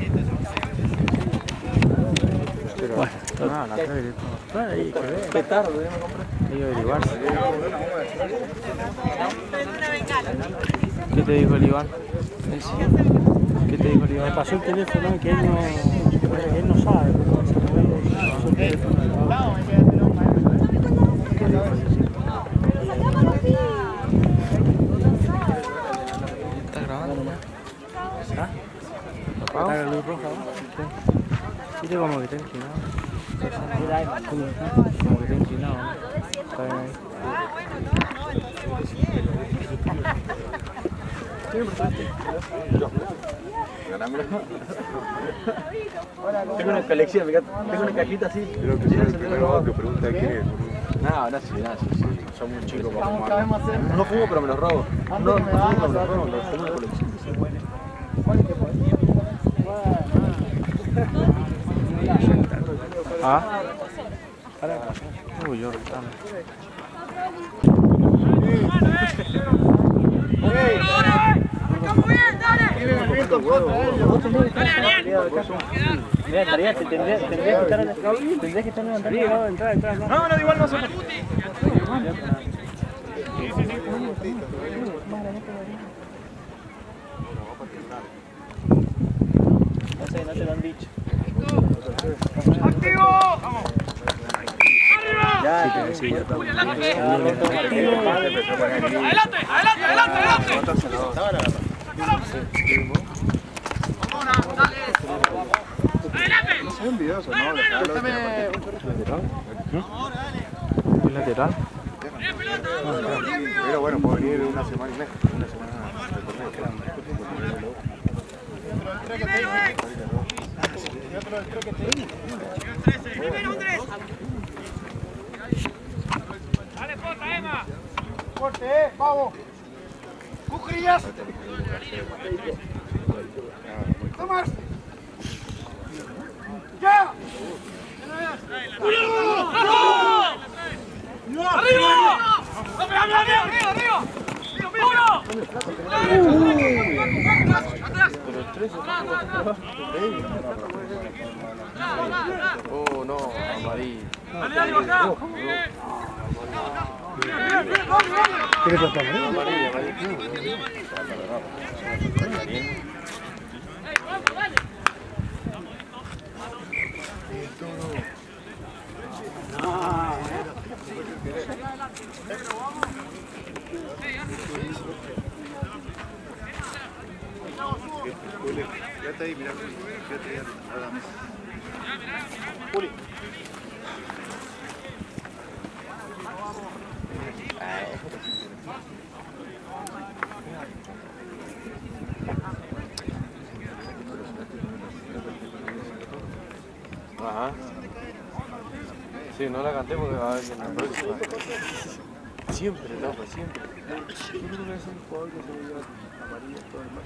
Bueno, no, la tele, todo. Ahí que ver. Petardo, me compré. Ahí averiguarse. ¿Qué te dijo el Iván? ¿Qué te dijo el Iván? Me pasó el teléfono que él no sabe. ¿Estás grabando? ¿Ah? ¿Está la luz roja? Mire como que está inclinado. Como que está inclinado. Está bien ahí. Tengo una colección, tengo una cajita así. Creo que soy el primero que pregunta quién es. No, sí. Soy muy chico para fumar. No fumo, pero me los robo. No fumo, pero me los robo. Los tengo en colección. ¿Ah? Uy, yo retando. Mira, tendría que estar levantando. Entrar. No, igual no se puede. No te lo han dicho. ¡Activo! ¡Vamos! Ya, sí, ya está. ¡Adelante! No se ven videos o no. ¿Es lateral? Pero bueno, puede venir una semana y media. Una semana de torneo. ¡Dale, Jota, Emma! ¡Corte, vamos! ¡Cucrillas! ¡Tomás! ¡Ya! ¡Arriba! ¡Arriba! ¡Uno! Oh, no, amarillo. ¡Dale, bajá! ¿Qué le pasa? Amarillo. Quédate ahí, mirá. Quédate ahí. Juli. Ajá. Sí, no la canté porque va a ver en la próxima. Siempre, loco, siempre. Yo creo que es un jugador que se ve amarillo todo el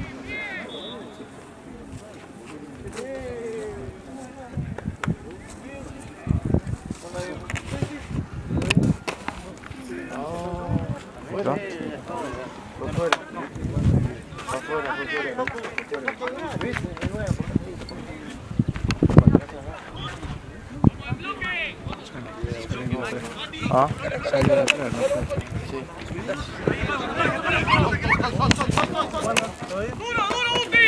¿No? Por fuera. Por fuera. ¿Ah? ¡Duro, Buki!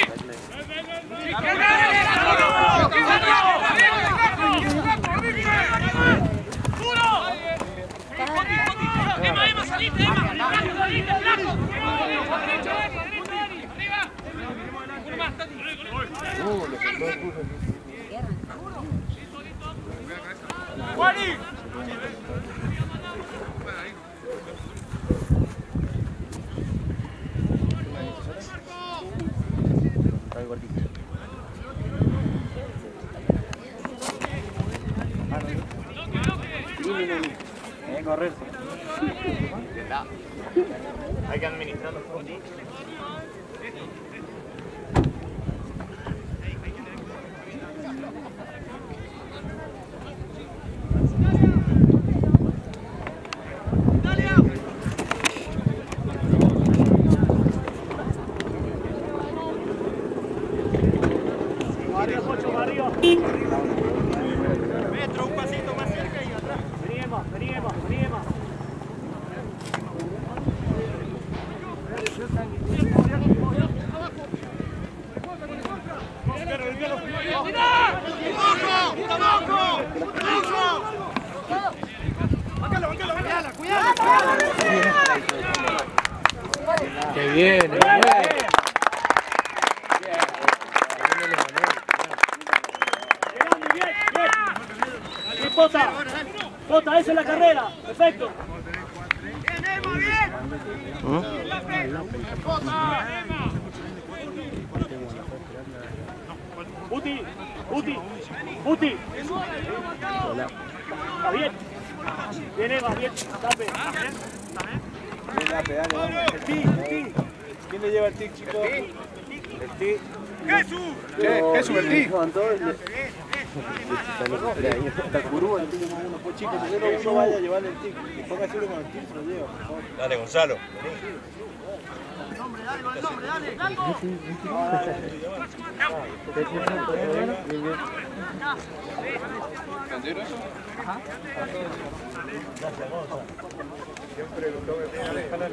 Emma, salite, flaco. Arriba. Uno más, Tati. ¡Juani! Correrse. Hay que administrar los puntos. Arriba, Pocho, arriba. Metro, un pasito más cerca y atrás. Venimos. ¡Qué bien! Jota, esa es la carrera. Perfecto. Uti. Está bien. Bien, Eva, bien. Tape. Dale, vamos. El tic. ¿Quién le lleva el tic, chicos? El tic. ¡Jesús! Jesús, el tic. Está curúa, le pide uno pues chicos, primero uno vaya a llevarle el tic. Y póngase uno con el tic, se lo lleva, por favor. Dale, Gonzalo. ¿Candero eso? Ajá. Gracias, Gonzalo. Siempre lo tengo que dejar.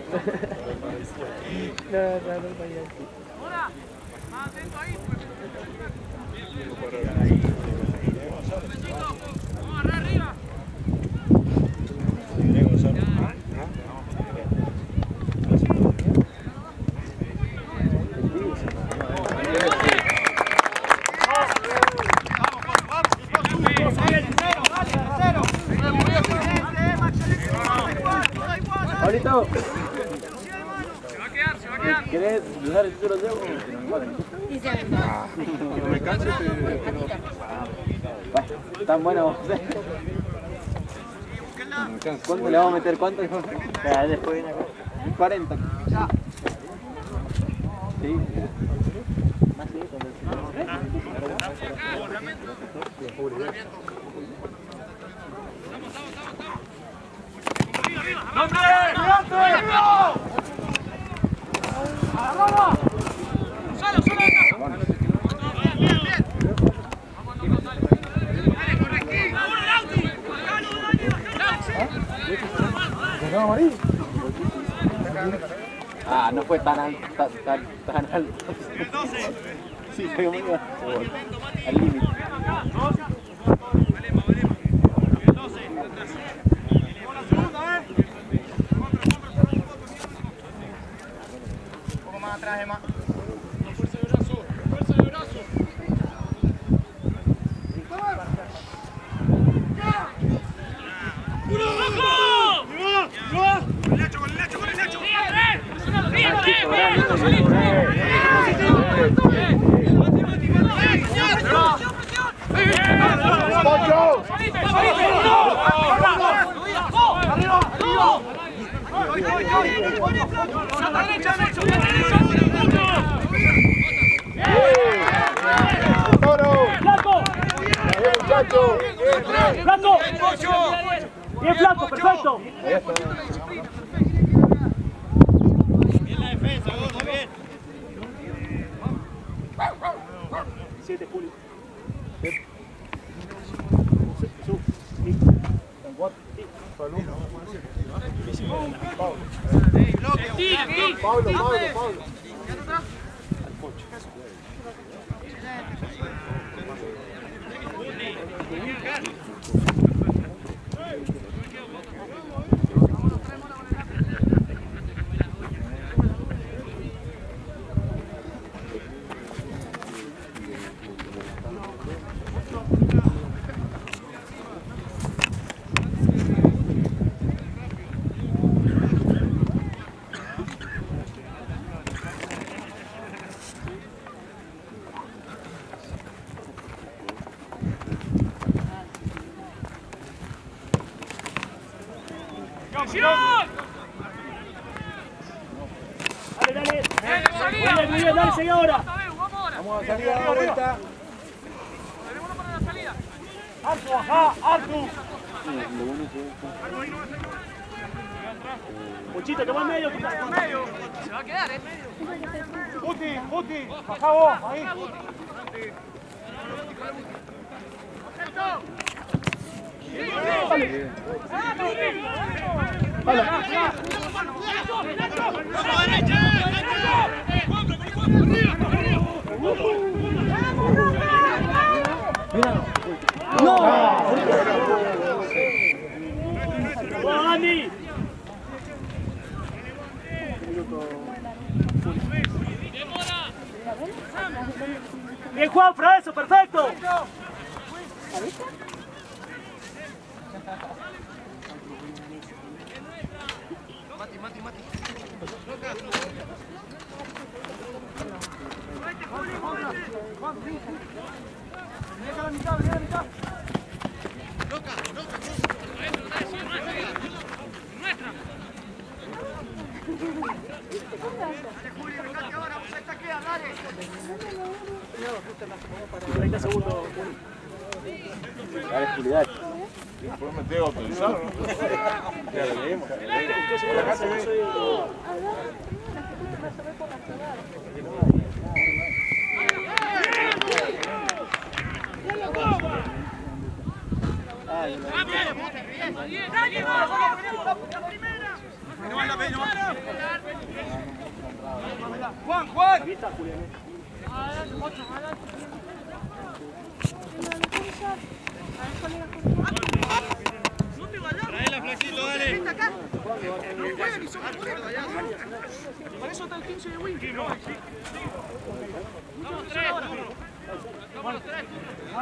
No. Ahora, más atento ahí. Vamos a arriba. Pablito, Se va a quedar. ¿querés dejar el título de Diego? No me canso, Tan bueno. ¿Cuánto le vamos a meter? ¿Cuánto? Después viene acá. 40. Sí. Más sí, ¡Solo acá! Bien. Ah, no fue tan alto. Sí, fue muy al límite. Un poco más atrás, Emma. Fuerza de brazo. Con el lecho. Bien, flaco, perfecto. Bien la defensa, Gordo, bien. 7, Julio. Pablo. Dale, dale, sigue ahora. Vamos a salir a la vuelta. Tenemos para la salida. Artu, ajá, Artu. Puchito, toma en medio. Se va a quedar, Puti, bajá vos, ahí. Bien, Juan, para eso, perfecto. Después me tengo autorizado, ¿no? Ya lo leímos. Acá se ve. Juan, Juan. Traela, Flaquito, dale. Para eso está el 15 de Winky, ¿no? Vamos, tres. Vamos los tres.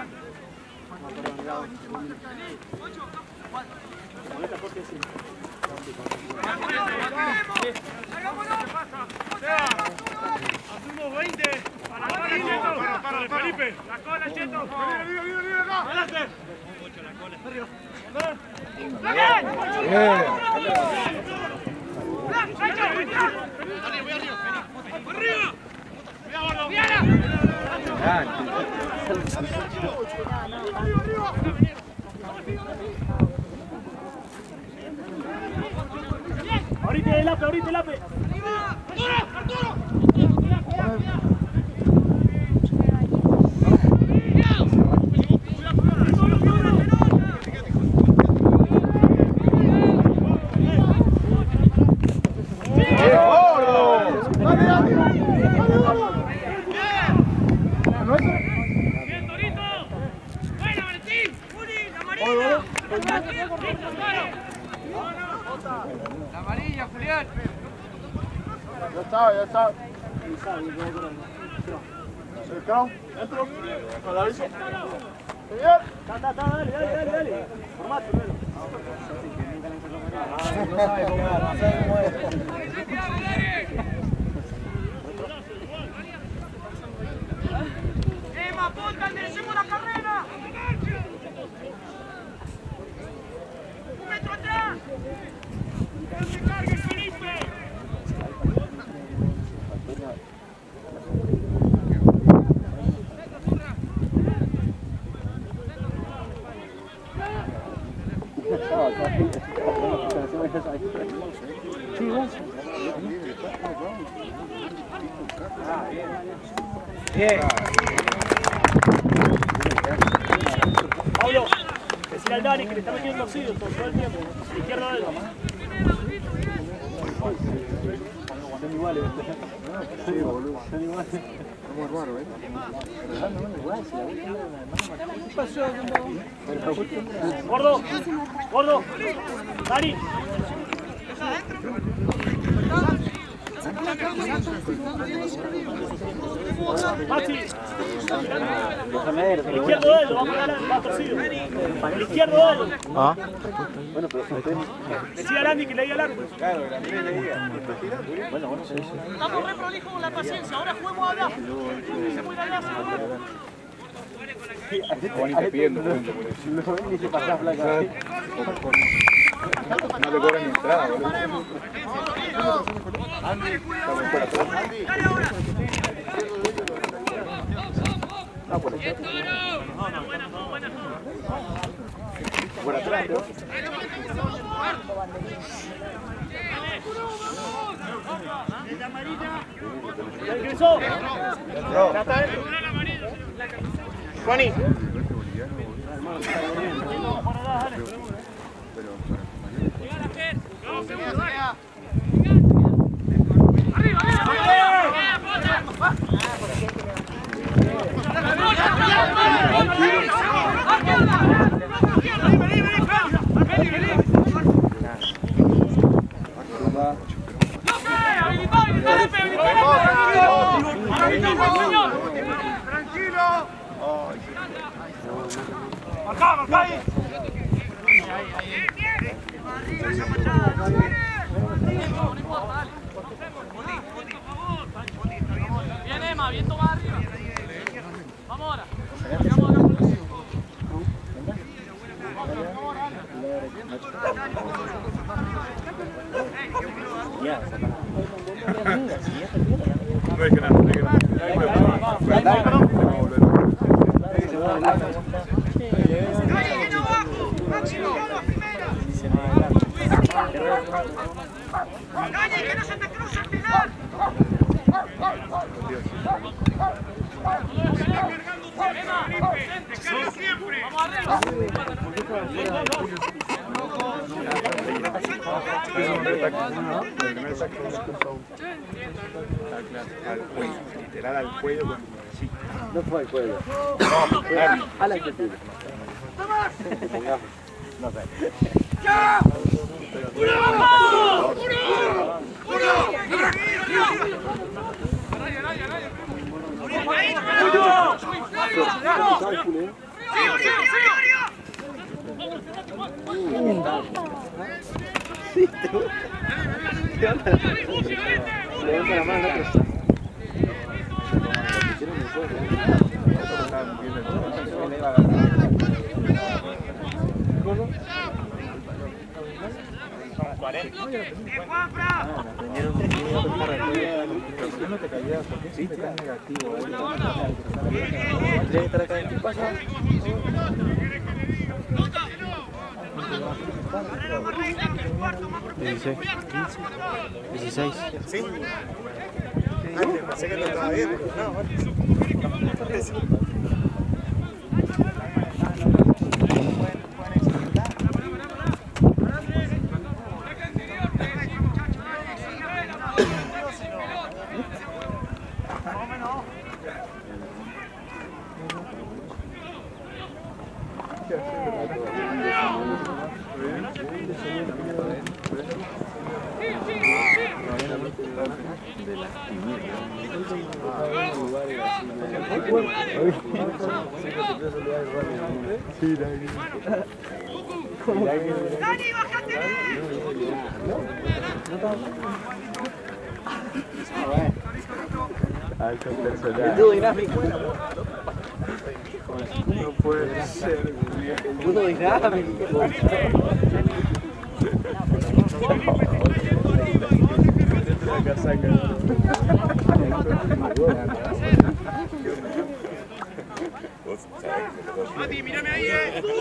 Hacemos 20. Para la cola, Cheto. Para Felipe. La cola, Cheto. Mira acá. Adelante. 8 la cola. Arriba. Ahorita el ape, ahorita el ape. La amarilla, Julián. Ya está, ya está. Cercano, entro. Con la aviso. Bien. Dale. Formato primero. No sabe jugar, no sabe mover. ¡Emma, ponte, enderecemos la carrera! ¡Un metro atrás! ¡No se cargue, Felipe! Bien. Pablo, decirle al Dani que le está metiendo oxígeno todo el tiempo. Izquierda de él. Son iguales. Sí, boludo. Son iguales. Vamos a armar, ¿eh? ¿Qué pasó? Gordo, Dani. Maxi. El izquierdo de él, vamos a dar más torcido. El izquierdo de él. Ah. Bueno, pero decía a Randy que leía largo. Claro, la mía leía. Bueno, sí. Estamos re prolijos con la paciencia, ahora juguemos allá. Se puede allá, Ni te piden documento por eso. Lo ven y se pasa flaca. No te cobran ni entrada, boludo. Andy, estamos por atrás. Dale ahora. Ah, por atrás. Por atrás, ¿no? ¿Ya ingresó? No. Juani. Marcá, marcá ahí. Bien, Emma, bien tomada arriba. Vamos ahora. No hay que nada, no hay que nada. ¡Calle, que no se te cruce el final! ¡Descarga siempre! ¡Vamos arriba! Literal al cuello. Sí. No fue al cuello. A la inquietud. No sé. ¡Ya! ¡Uno! ¡Uno! Levanta la mano, ¿16? Sí. Antes pensé que no estaba bien, pero no. ¡Dani, bájate! Alto personal. Dúo dinámico. No puede ser. Dúo dinámico. La casaca. Mati, mírame ahí,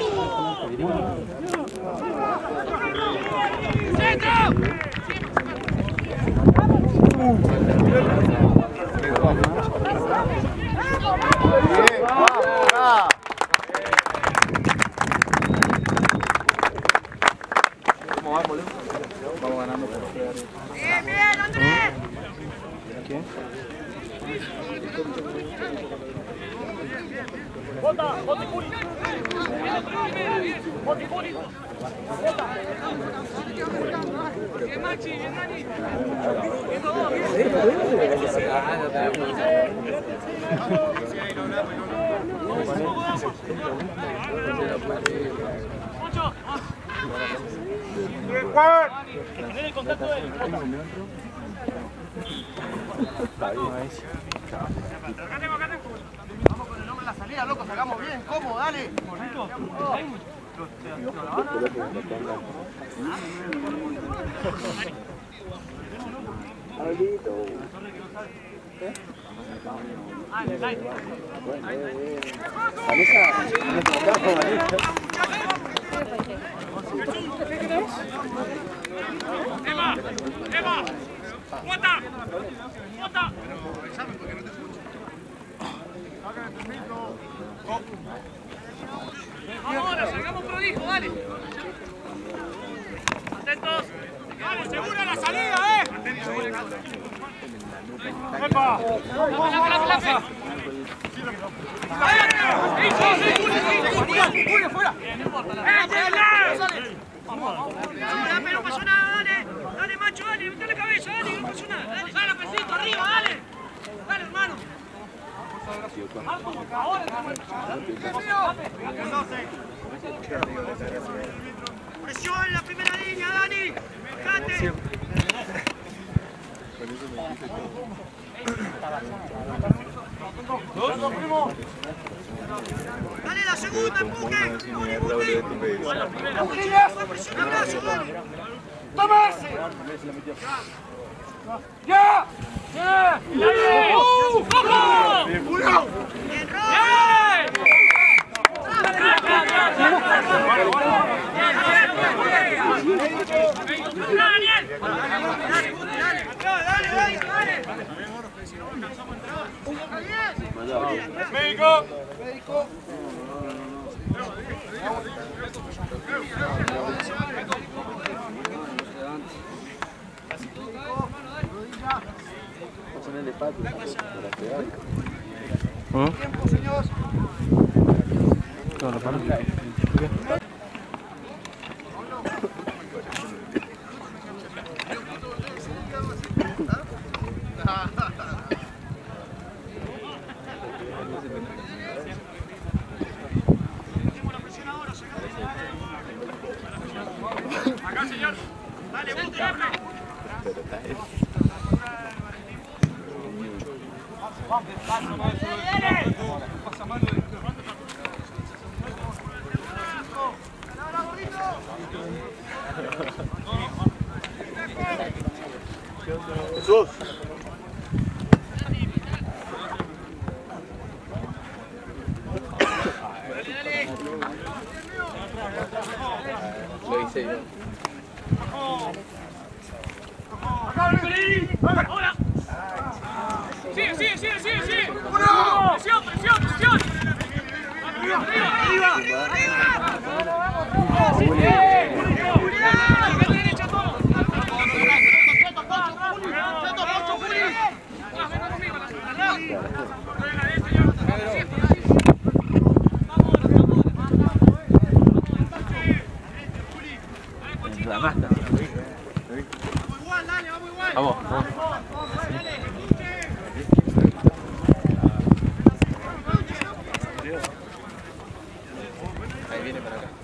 Vamos ganando por Bien, bien, Andrés. ¿Quién? Bota, Boticuri. Boticuri. Bien, Maxi, bien, Dani. Tener el contacto de él. Vamos con el nombre de la salida, loco, sacamos bien, ¿cómo? Dale. Emma, Emma. ¡Bota! ¡Bota! Ahora, salgamos prolijo, dale. Atentos. Dale, segura la salida, ¡Epa! Pero no pasó nada, dale. Dale, macho, dale. Mete la cabeza, dale. No pasó nada. Dale, dale, pesito, arriba, dale. Dale, hermano. Presión en la primera línea, Dani. Fíjate. Dale la segunda, empuje. Presión, abrazo, dale. ¡Tomarse! ¡Ya! ¡Ya! ¡Médico! Ponerle patos para pegar. Tiempo, señor. No, lo paro. Acá, señor. Dale, busque, Jesús. Lo hice yo. ¡Ahora! ¡Sigue! ¡Presión! ¡Arriba! Vamos. Ahí viene para acá.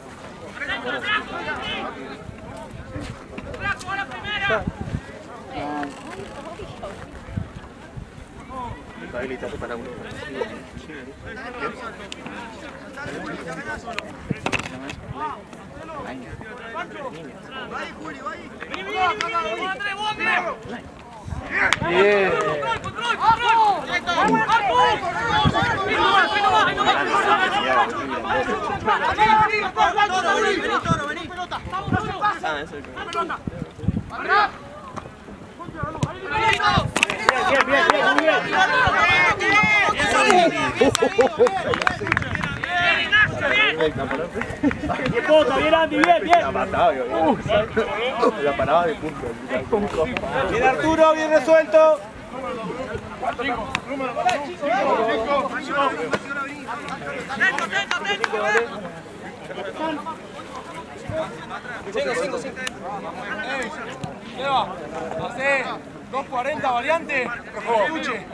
Está habilitado para uno. Bien, Andy, bien. La parada de punto. Bien, Arturo, bien resuelto. Hace 2.40 variante. Escuche.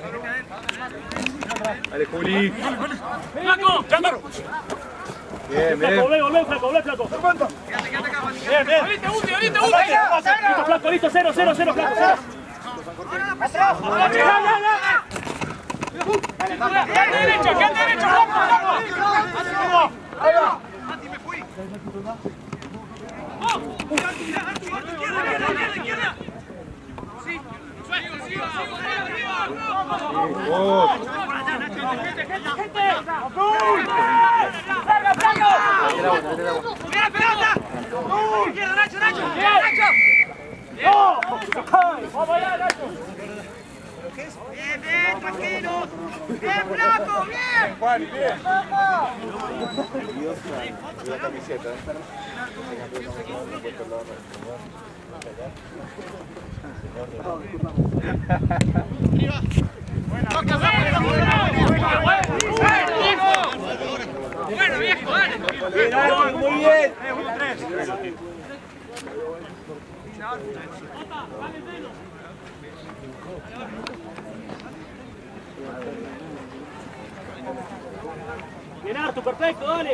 Dale, Juli. ¡Flaco! Bien. Volvé, flaco. Bien. ¡Ahorita! Listo, flaco, listo, 0, flaco, 0. ¡Quédate derecho, flaco! Andy, me fui. ¡Izquierda! Sí, sigo, ¡Mira, pelota! ¡Izquierda, Nacho! ¡Vamos allá, Nacho! Bien, tranquilo. ¡Bien, Flaco! ¡Bien! Juan, bien. La camiseta. Bueno, viejo, dale. Muy bien. Bien, Artu, perfecto, dale.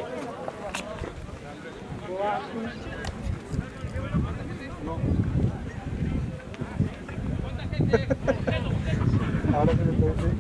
Ahora que le puedo decir.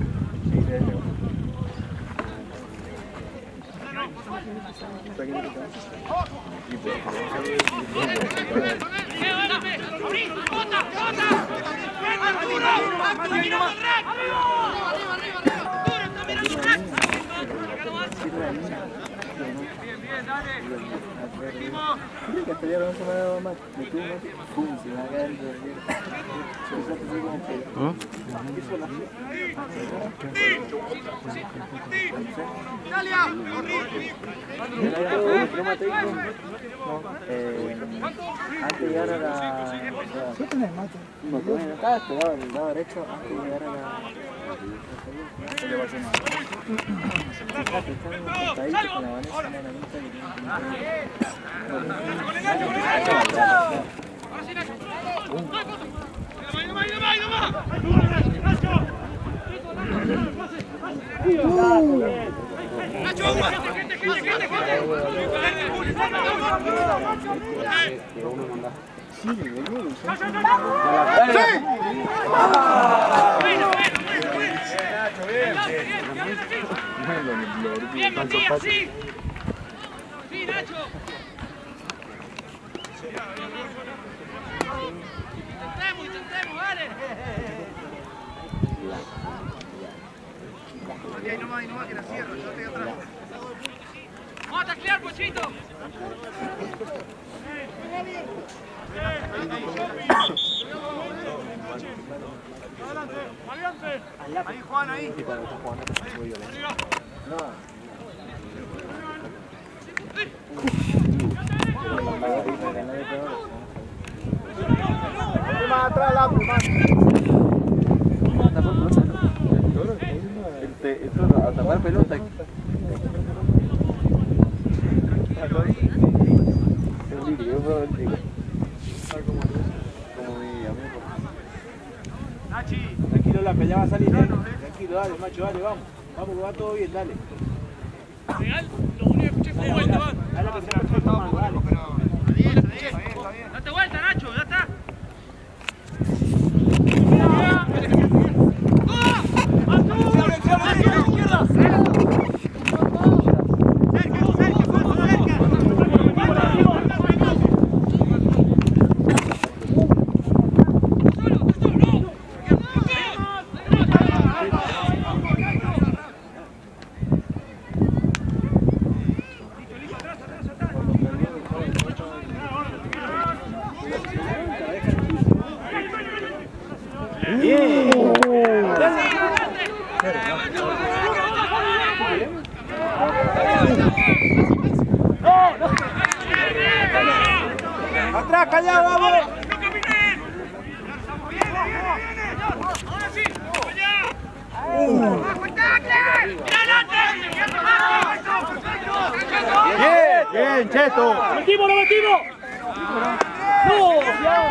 Antes de llegar a la... ¿Qué tenés, macho? Porque bueno, acá esperaba el lado derecho antes de llegar a la... Bien, Matías, sí. Sí, Nacho. Intentemos, dale. Ahí nomás que la cierro, yo estoy atrás. Vamos a taclear, Pochito. Adelante. Ahí, Juan, ahí. Más atrás, la Esto a tapar pelota. Nachi. Tranquilo, la pelea va a salir, Tranquilo, dale, macho, dale, vamos. Vamos, que va todo bien, dale. Real, lo único que escuché fue vuelta, va. Dale, que se la fue tomando, dale. Está bien. Date vuelta, Nacho, ya está. Atrás, callado, vamos. ¡No caminen! ¡Ahora sí! ¡Allá! Bien, bien, Cheto. ¡Lo metimos, lo metimos! ¡No!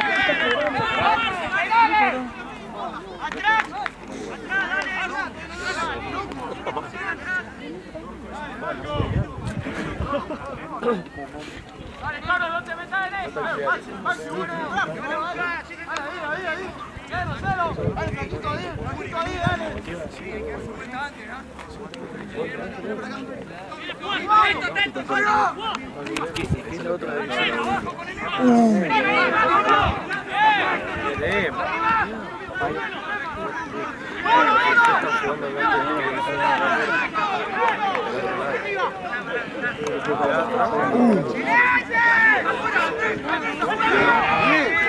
¡Atrás! Dale, Carlos, no te metas en eso. Maxi, bueno, ahí. Cero. Dale, Franquito, ahí, dale. Atento, solo. Abajo con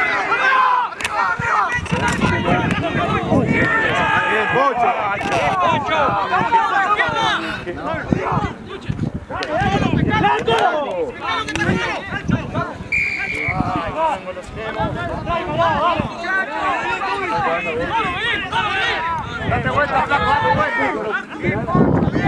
Bien, Bocha. Date vuelta, Flaco, date vuelta.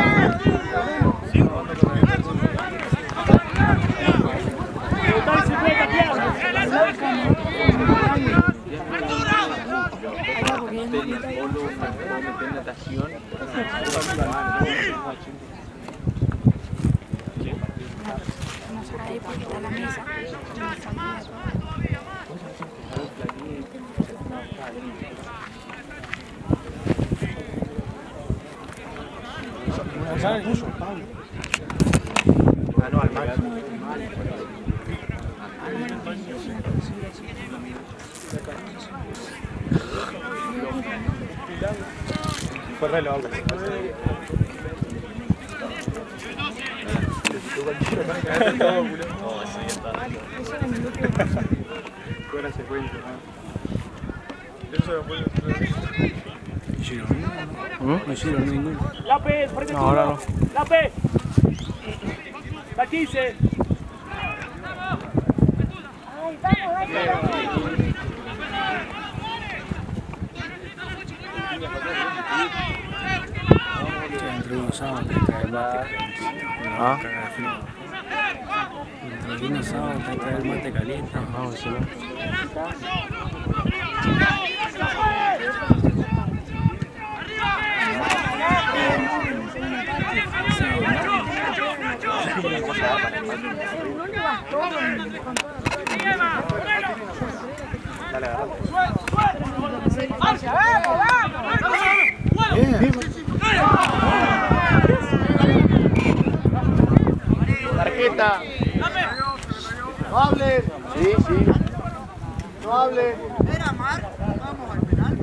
Ahí porque está la mesa. No, al máximo. Fue reloj. Fuera secuencia. No hicieron ninguno. Lape, frente No, ahora no. Lape. La 15. Entre unos sábados te cae el mate. Ah. Entre unos sábados te cae el mate caliente. Vamos, sí. Tarjeta. No hables. Sí, sí. No hables. Era Mar, vamos al penal.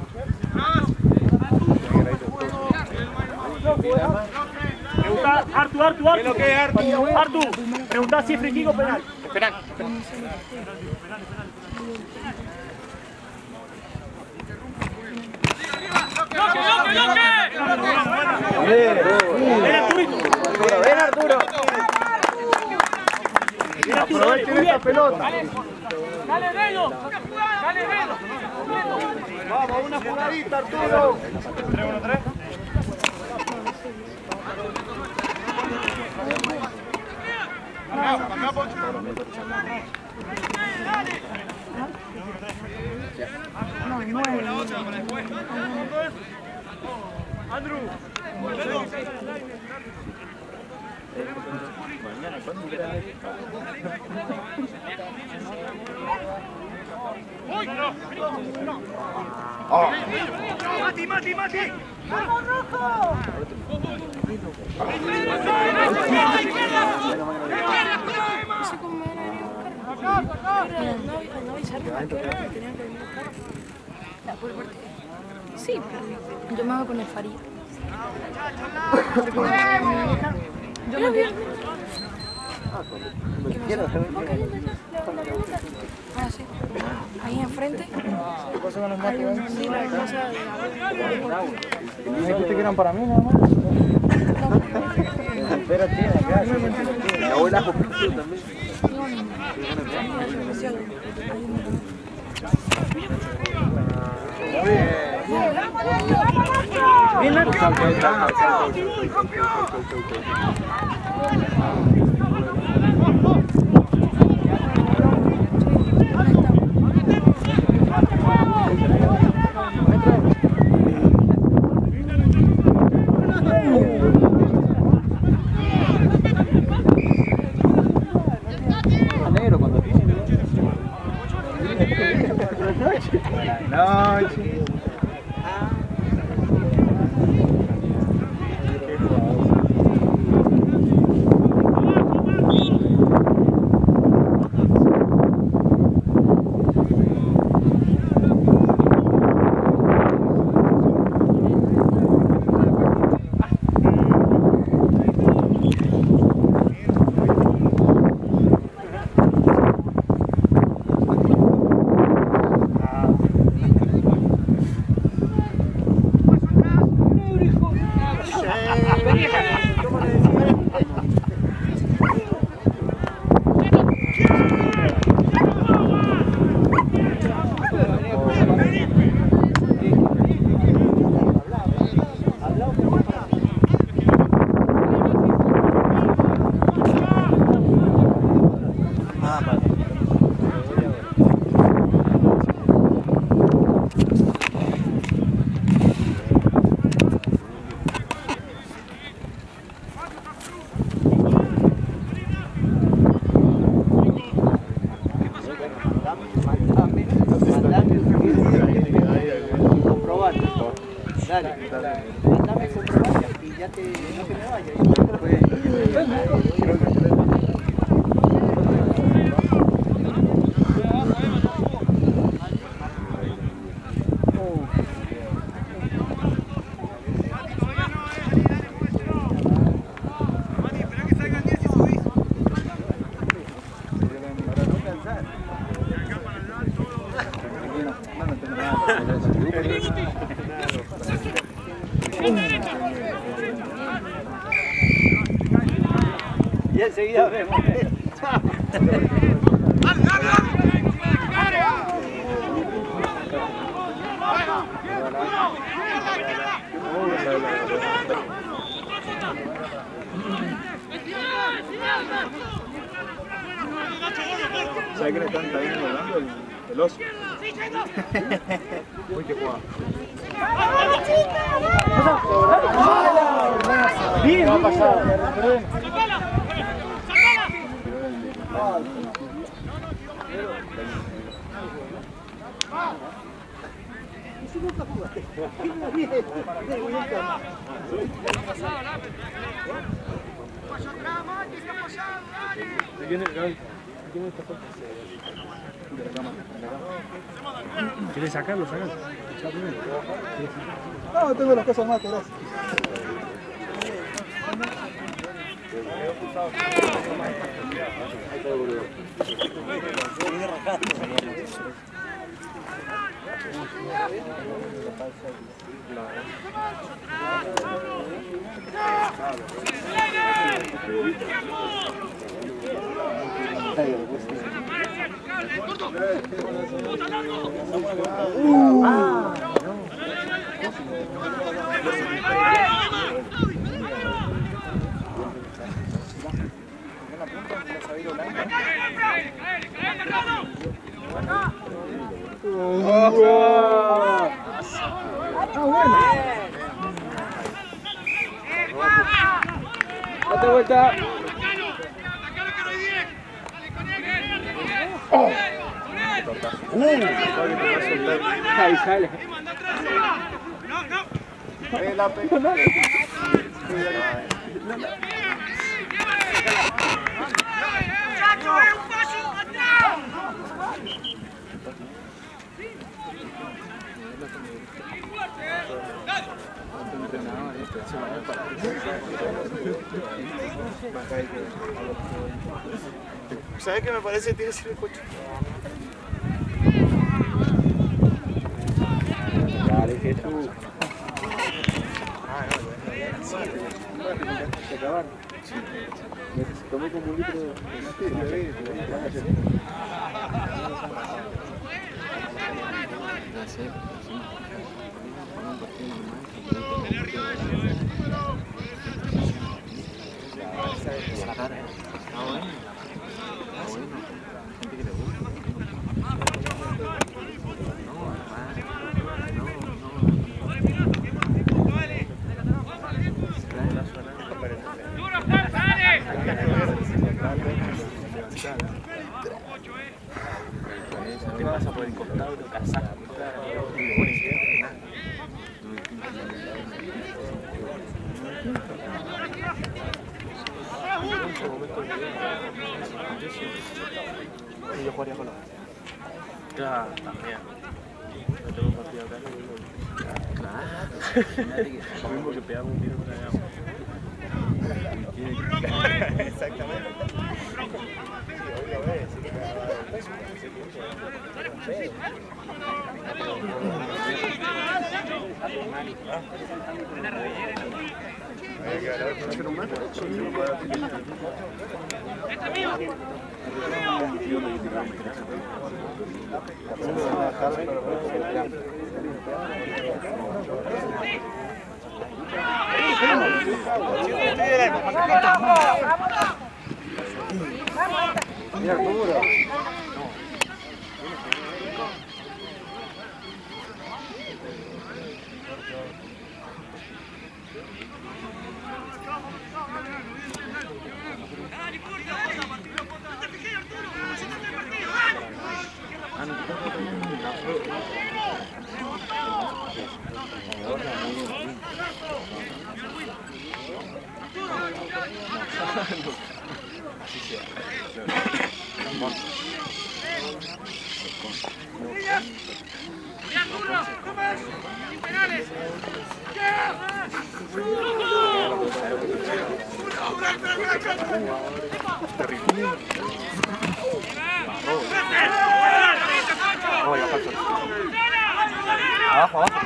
Pregunta, Artu. ¿Qué es lo que es Artu? Pregunta si es free kick o penal. Penal. Ven Arturo. Aprovechen esta pelota. Dale, Reino. Vamos, una jugadita, Arturo. 3-1-3. No, 9. Andrew. Mati. ¡Vamos, Rojo! No sé cómo me van a buscar. No avisaron a qué hora tenían que venir a buscar. La por parte. Sí, pero yo me hago con el Farid. Yo me vi. Ah, sí. Ahí enfrente. ¿Qué pasa con los Hay mates? un sí, la casa de Dice que ustedes quieran para mí, nada más. Pero tiene, mi abuela compitió también. Y enseguida vemos. ¿Sabes que le están también volando el oso? Uy, qué jugada. Bien, ha pasado. ¿Quieres sacarlo? Sácalo. No, tengo las cosas más, gracias. Date vuelta. Ahí sale. ¿Sabes qué me parece? Tiene que ser el coche. Dale, Jesús. Se acabaron. Se tomó como un litro de... Te pasa por el costado y lo cazás. Yo jugaría con los... Claro, también. No tengo un partido acá. Claro. Lo mismo que pegamos un tiro con la llama. Exactamente. Sí, hoy lo ves. Abajo, abajo.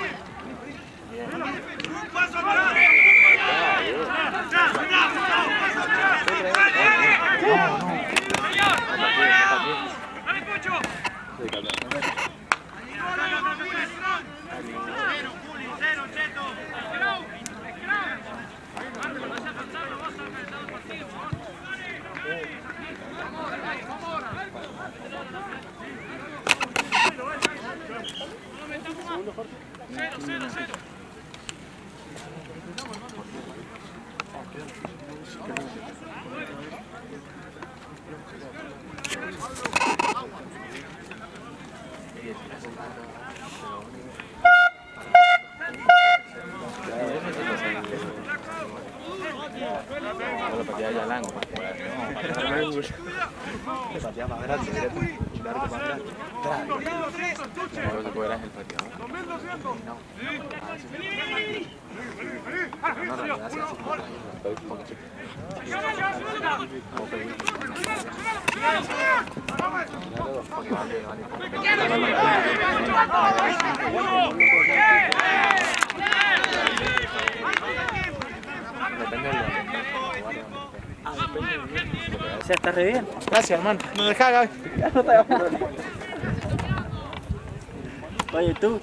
O sea, está re bien. Gracias, hermano. No dejá, Gaby. Oye, tú.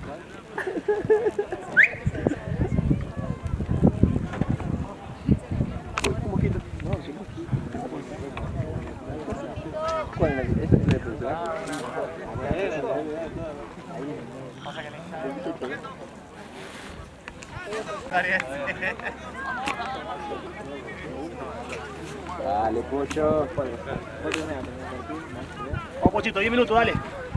¿Cuál es la Dale, Pocho. Vamos, Pochito, 10 minutos, dale.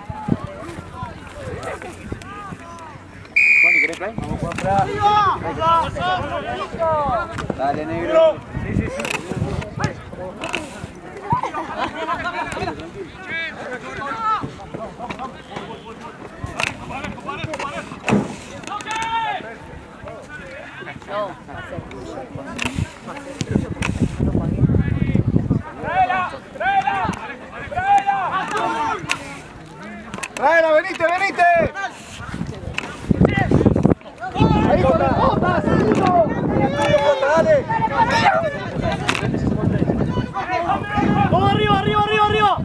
Juan, ¿querés play? Vamos a jugar. Dale, negro. Sí, sí, sí. ¡Tráela, venite, venite! ¡Ahí con la bota, seguimos! ¡Dale! ¡Vamos arriba, arriba, arriba, arriba!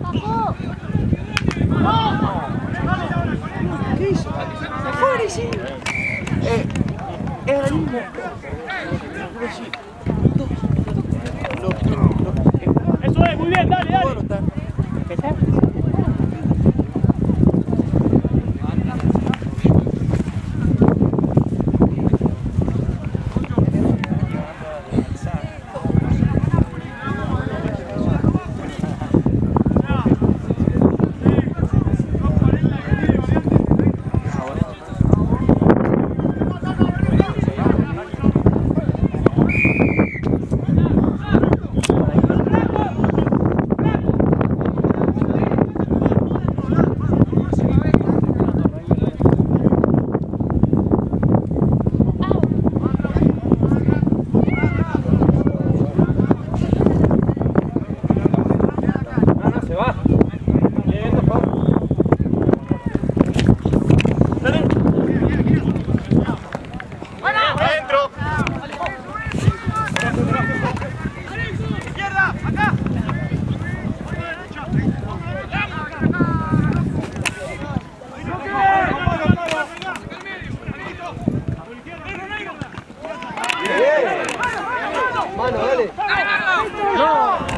¿Qué hizo? ¡Afuera, sí! Era el mismo. Eso es, muy bien, dale, dale. ¿Qué tal?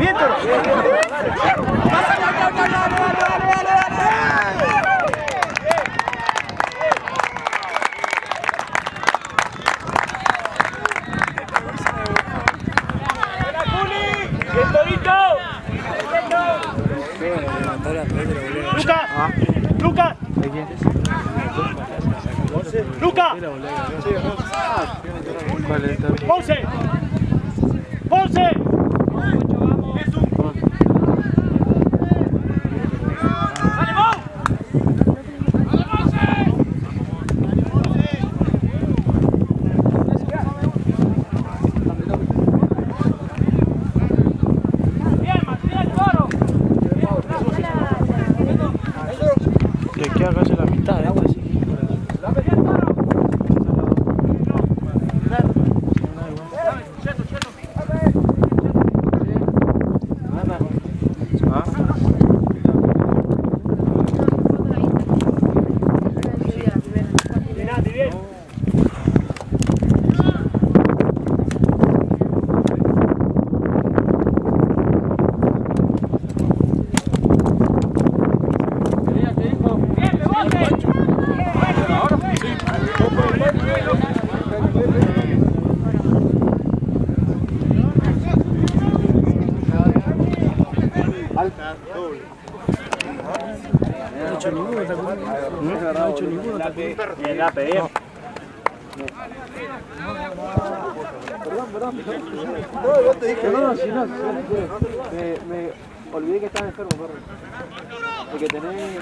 Luca. Luca. Ponce. Ponce. Le queda casi la mitad de esto, sí. No ha hecho ninguno, no ha hecho ninguno. Bien, la pedí. No, yo te dije, no, si no, me olvidé que estaba enfermo, perro. Porque tenés...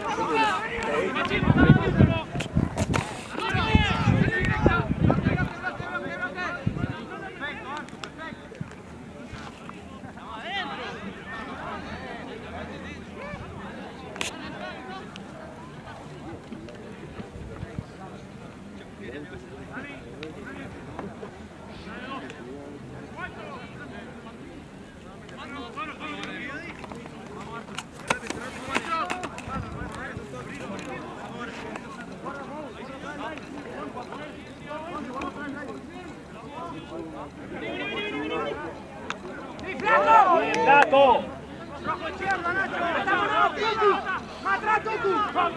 ¡Flaco! ¡Rojo izquierda, Nacho! ¡Más atrás, Tucu!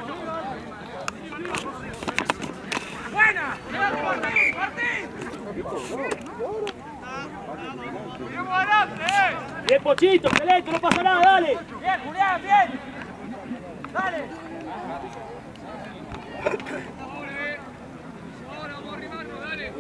¡Buena! ¡Martín! ¡Bien adelante, Bien, Pochito, excelente, no pasa nada, dale. ¡Bien, Julián, bien! ¡Dale! Ahora vamos a arrimarnos, dale.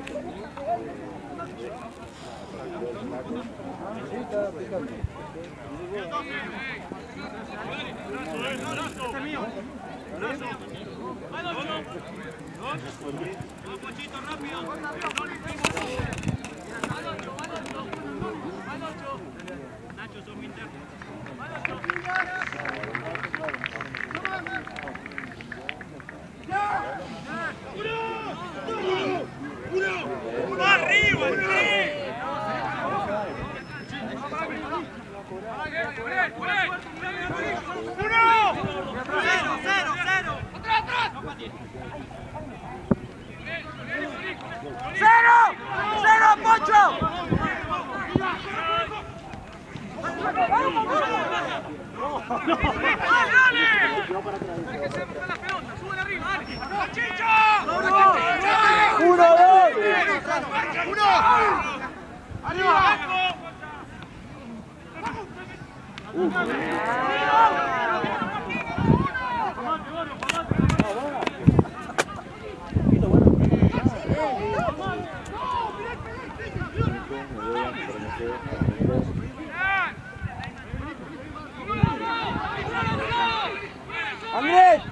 ¡Cero, Pocho! ¡Uno, dos! ¡Uno! ¡Arriba! ¡Andrés!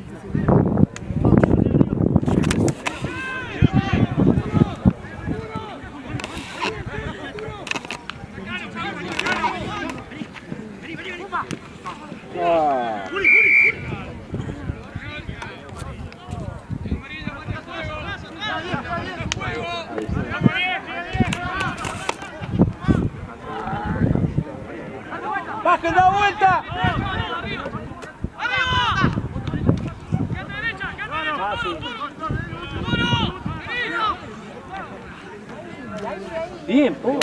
¡Bajen, da vuelta! Bien, po.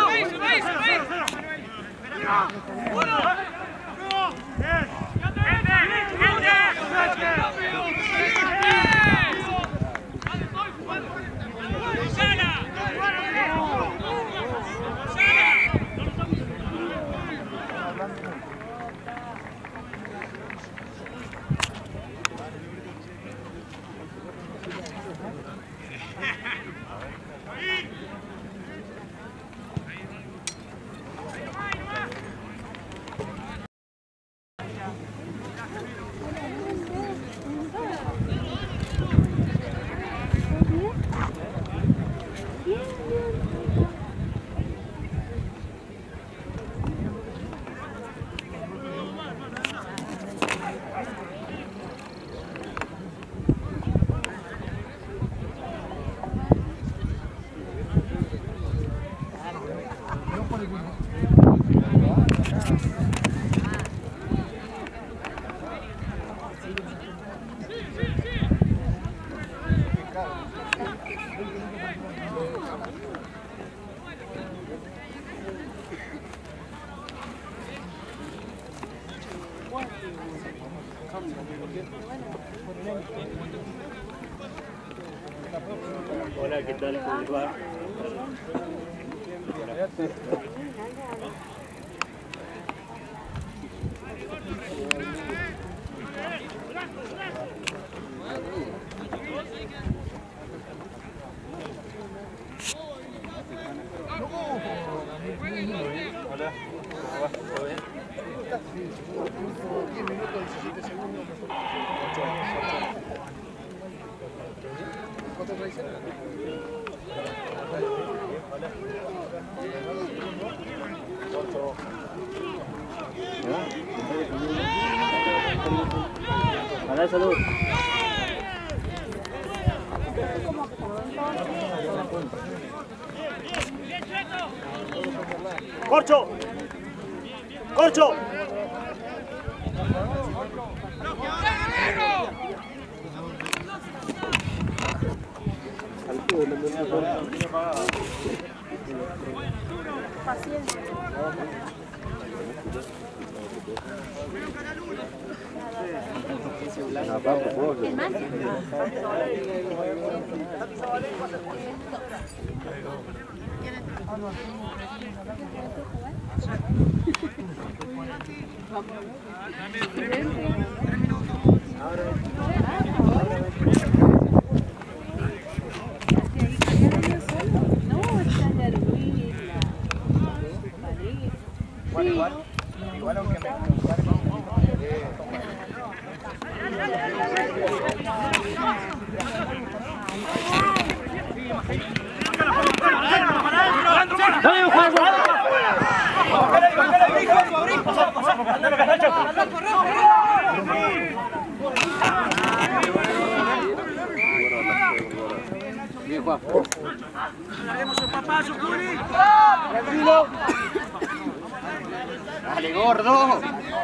Hola, ¿qué tal? ¿Cómo les va? Hola, ¿cómo va? ¿Todo bien? 10 minutos, 17 segundos. 4 tradicionales. Hola, salud. ¡Corcho! ¡Corcho! Paciencia. ¿El más? Igual aunque me ¡Dale, Juan! Bien, Juan. ¡Dale, gordo!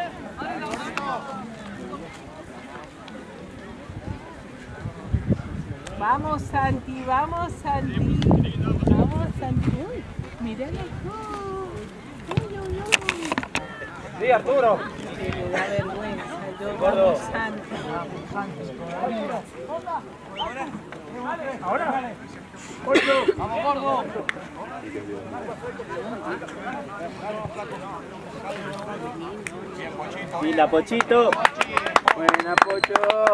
Vamos, Santi, vamos, Santi. Vamos, Santi. Uy, míralo. Uy, uy, uy. Sí, Arturo. Me da vergüenza. Yo, Gordo. vamos, Santi. Ahora. ¡Vamos, gordo! Pila, Pochito. Buena, Pocho.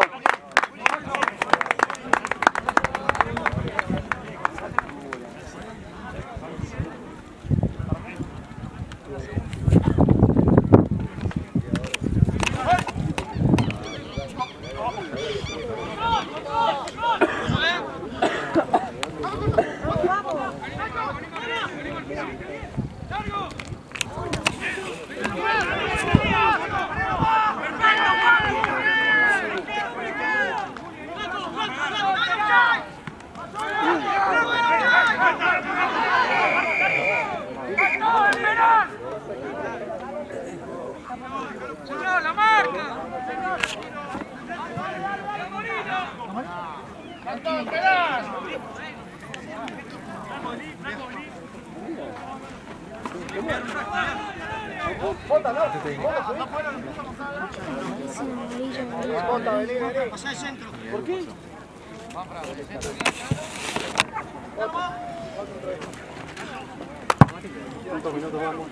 ¿Por qué? ¿Cuántos minutos vamos?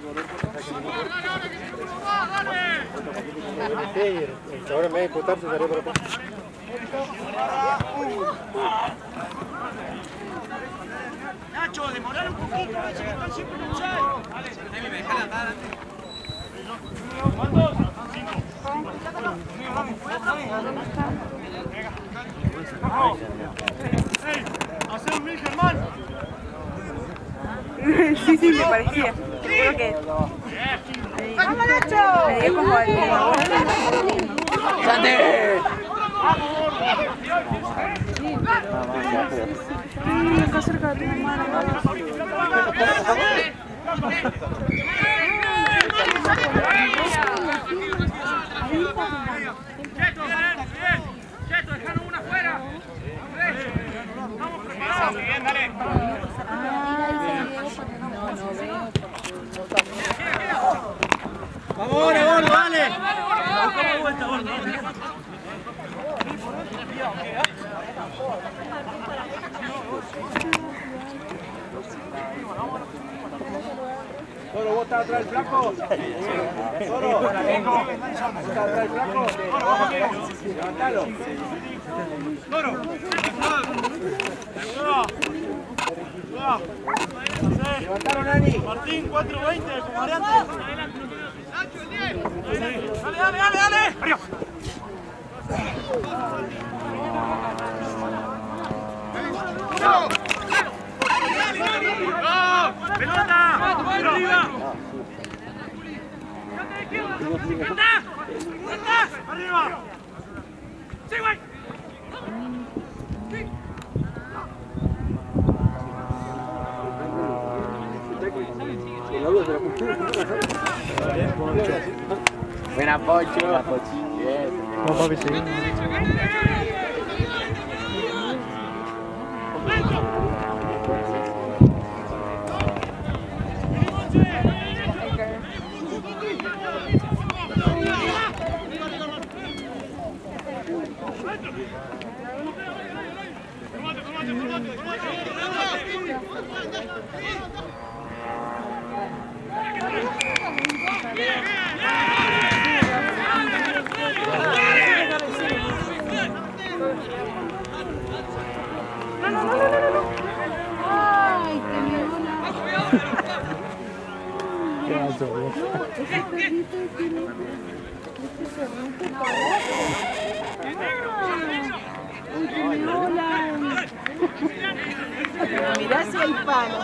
Ahora me voy a disputar, se salió por acá. Nacho, demorar un poquito, que están siempre en un side. Dale, me dejá la cara. ¿Cuántos? 5. ¡Ey! ¡Hacer un mil, Germán! Sí, sí, me parecía. Seguro que. ¡Vamos, Nacho! Me dio como ¡Sante! Acá cerca de tu madre. Cheto, dejaron una afuera. Vamos preparados. Bien, dale. Vamos ahora, Gordo, dale. Buscamos vuelta, Gordo. Solo vos estás atrás del flaco. Solo. Vos estás atrás del flaco. Levantalo. Toro. Levantaron, Nani. Martín, 4:20, comandante. Dale, dale, dale. Arriba. ¡Pelota! ¡Arriba! ¡Arriba! ¡Sí, güey! Buena, Pocho. No, papi, sí. Ay, te miró la... ¿Qué pasó? Mirá si hay palo.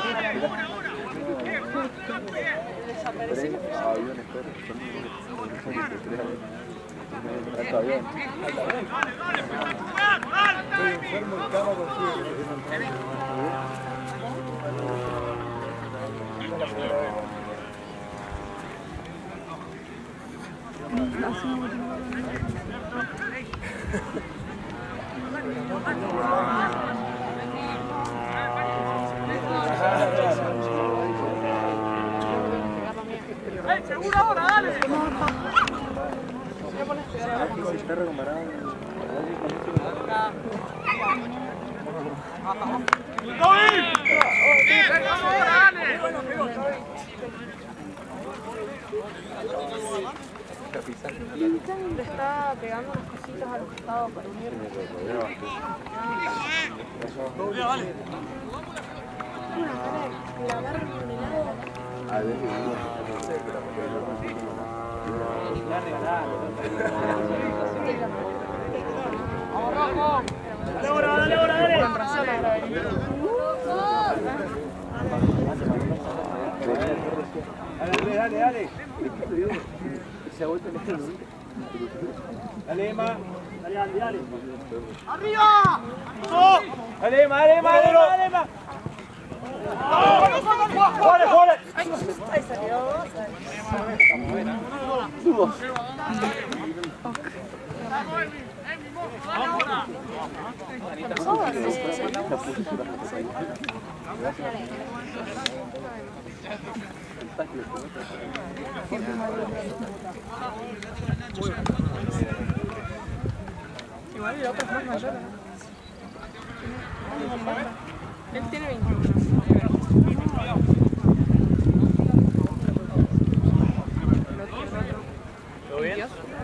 ¡Seguro ahora, dale! Le está pegando unas cositas al costado para unir. La agarra con el lado. ¡Dale ahora, dale ahora, dale! Con razón ahora venía. Dale, dale. Dale, Emma. Dale, dale, dale. ¡Arriba! Dale, Emma, dale, Emma, dale, Emma. ¡Jole, jole! Ahí salió. Igual el otro es más mayor, ¿no? Él tiene 21. ¿Todo bien?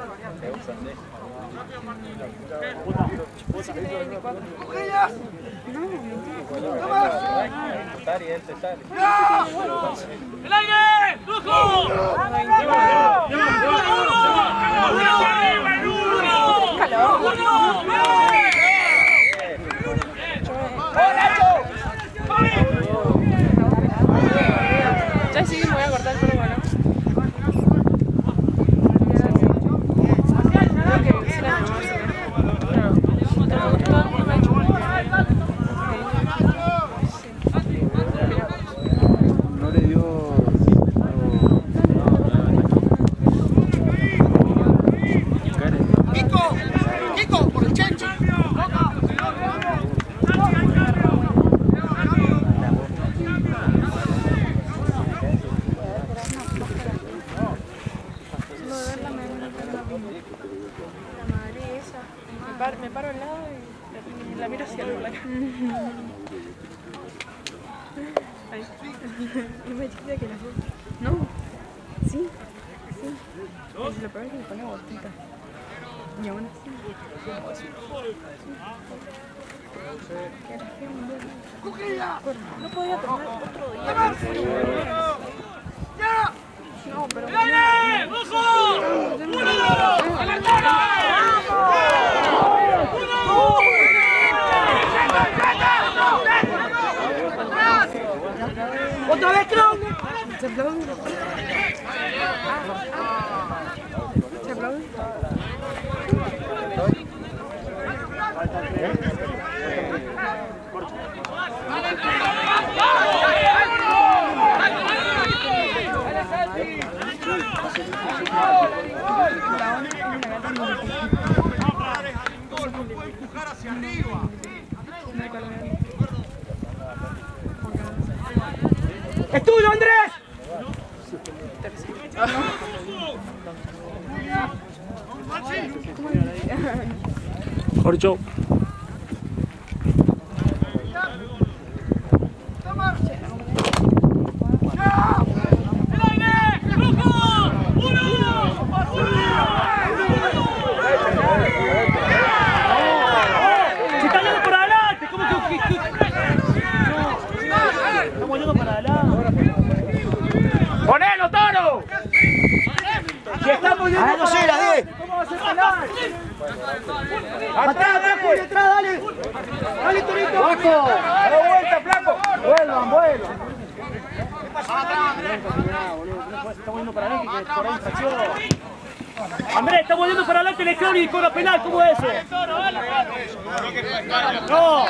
¡El aire! ¡Rojo! Ya sí, me voy a cortar, pero bueno. No le dio... Kiko, por el chancho. Me paro al lado y la miro hacia arriba. Ahí. Es más chiquita que la foto. No. Sí. Sí. Lo peor es que le pone gotita. Y aún así. No podía tomar otro día. No, pero... ¡El aire! ¡Rojo! ¡Uno! ¡Otra vez, Crown! Se aplaude. Se aplaude. Empujar hacia arriba. ¡Es tuyo, Andrés! Corcho. ¡Ponelo, Toro! ¡Si estamos yendo para adelante! ¿Cómo va a ser penal? ¡Atrás, Flaco! ¡Atrás, dale! ¡Dale, Torito! ¡Flaco! ¡Da vuelta, Flaco! ¡Vuelvan! ¿Qué pasa atrás, Andrés? Estamos yendo para adelante, que por ahí infracción. Andrés, estamos yendo para adelante, le creo y cobra penal, ¿cómo es eso? ¡No!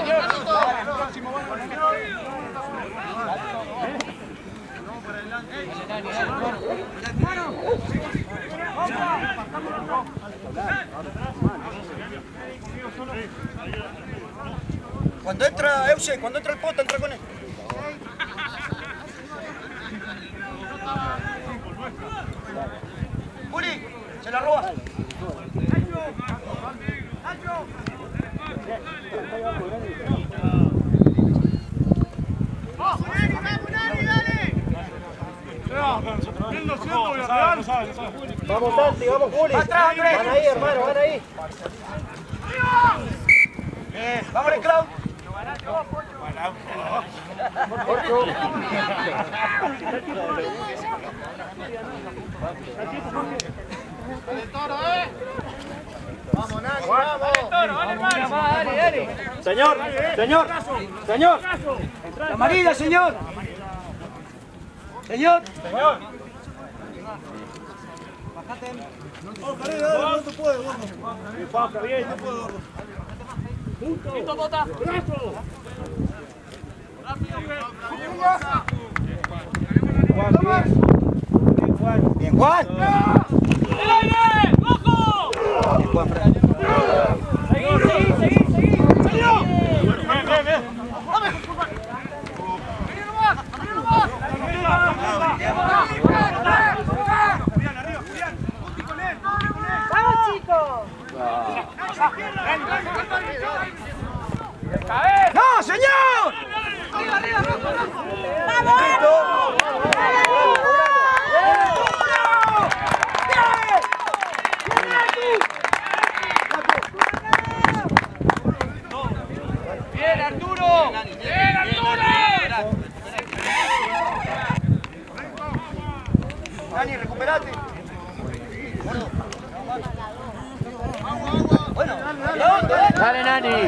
Cuando entra Euse, cuando entra el Pota, entra con él. Juli, se la roba. Vamos, Santi, vamos, Juli. Atrás, Andrés. Van ahí, hermano, van ahí. Vamos, Clau. Vamos, Nani, vamos. Señor. La amarilla, señor. Señor. Bájate. No, Carrera, no te puede, gordo. Bien, Paca, bien. No puedo, gordo. ¡Listo, Bota! ¡Brazo! Bien, Juan. ¡El aire! ¡Rojo! Bien, Juan. ¡No, señor! ¡Bien, Arturo! ¡Bien, Arturo! Dani, recuperate. Bueno, Dale, Nani.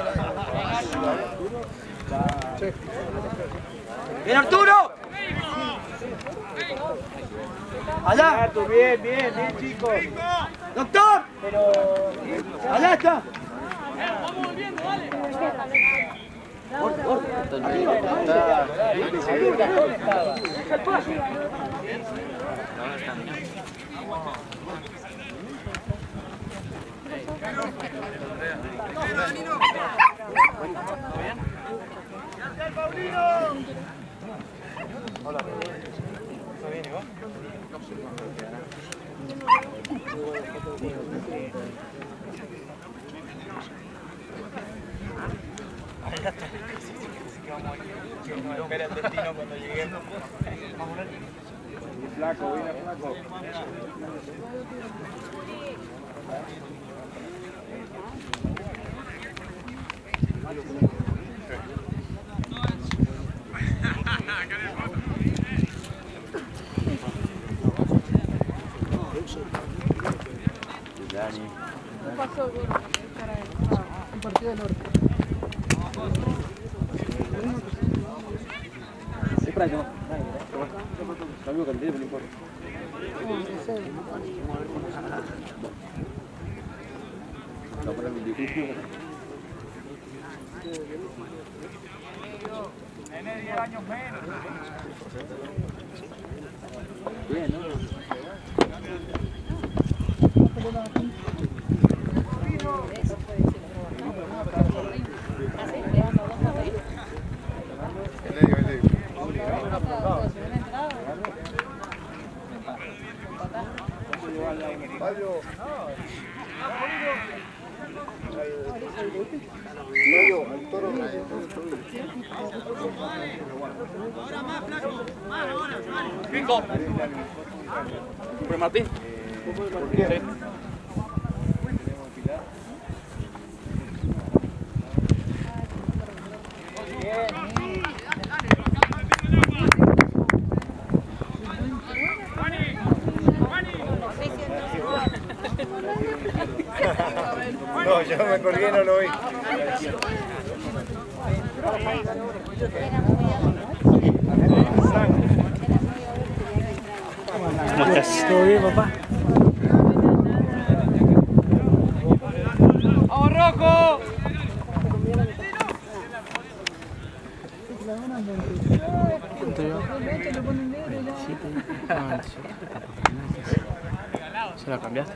¡Bien, Arturo! Allá. Bien, bien, bien, chicos. ¡Doctor! Pero... Allá está. Hola, ¿está bien, Iván? Espera el destino cuando lleguemos. Flaco, viene flaco. ¿Qué pasó con el partido del norte? Cambio candela, pero no importa. No, para mi difícil. Tiene 10 años menos. Bien, ¿no? Pico. ¿Fue Martín? Sí. No, yo me colgué y no lo vi. ¿Cómo estás? ¿Todo bien, papá? ¡Vamos, Rojo! ¿Cuánto lleva? 27. Ah, ¿se la cambiaste?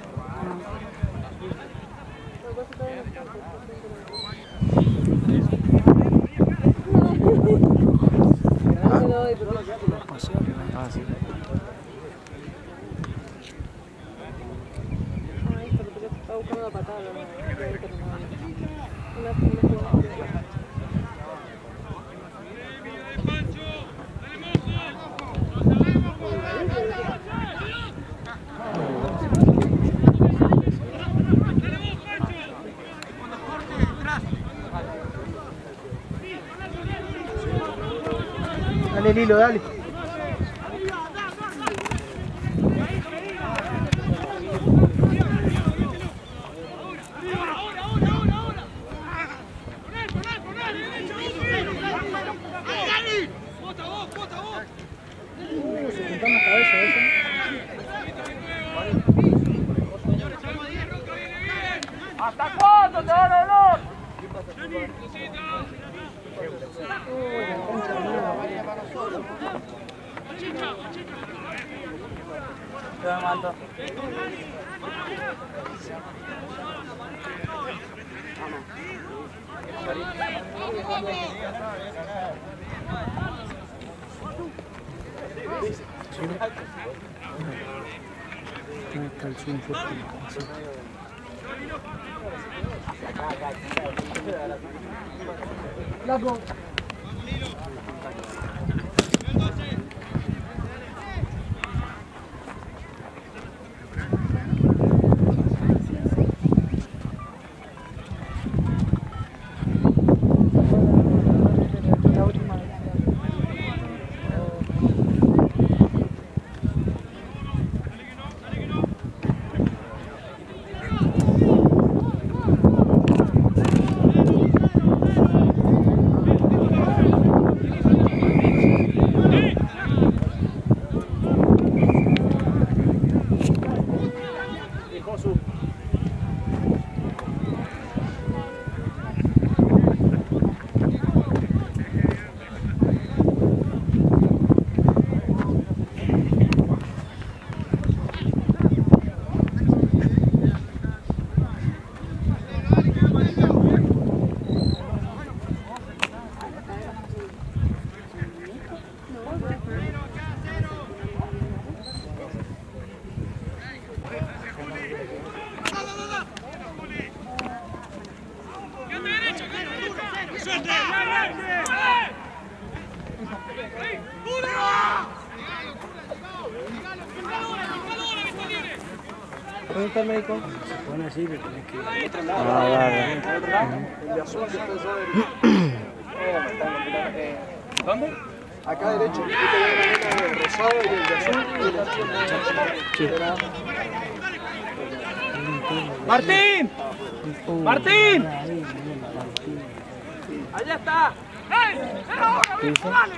Ah, sí. Estaba buscando la patada. Dale, Lilo, dale. Se juntan las cabezas, eso. ¿Hasta cuándo te van a hablar? Te mando. Está el zoom fuerte. Largo. ¿Dónde está el médico? Se pone así, pero tenés que ir al otro Ah, lado. vale. El de azul que está ¿dónde? Acá derecho. El rosado y el de azul y el azul. ¡Martín! ¡Martín! ¡Allá está! ¡Ey! ¡Era ahora, Víctor, dale!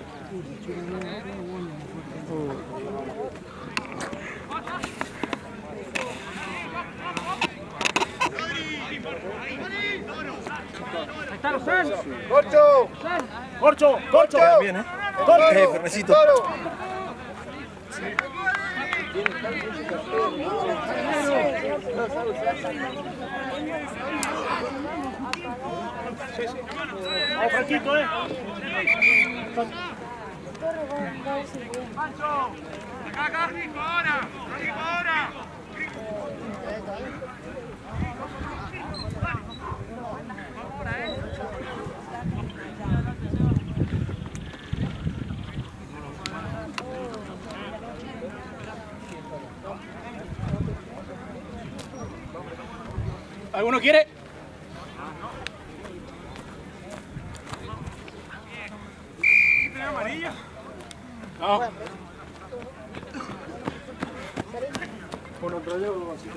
Ahí está Rosel. ¡Corcho! ¡Corcho! ¡Corcho! Bien, ¿eh? ¡Corcho! Fermecito. ¡Toro! Vamos, Franquito, Pancho. Acá, Rico, ahora. Rico, ahora. ¿Alguno quiere? ¿Tiene amarilla? No. Con otro yo, así que...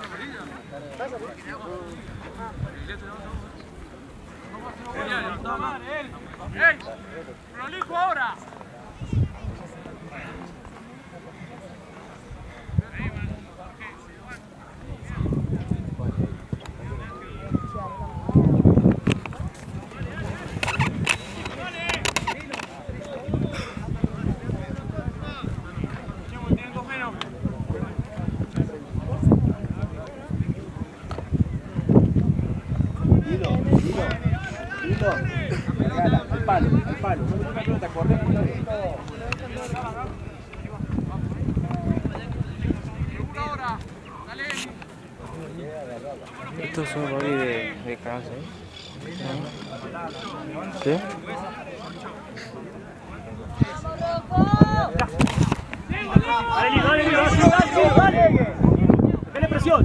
¡Ey! ¡Prolijo ahora! Al palo, al palo. No me pelota, corre. Estos son rugby de casa, ¿eh? ¿Sí? Dale, dale. Dale presión.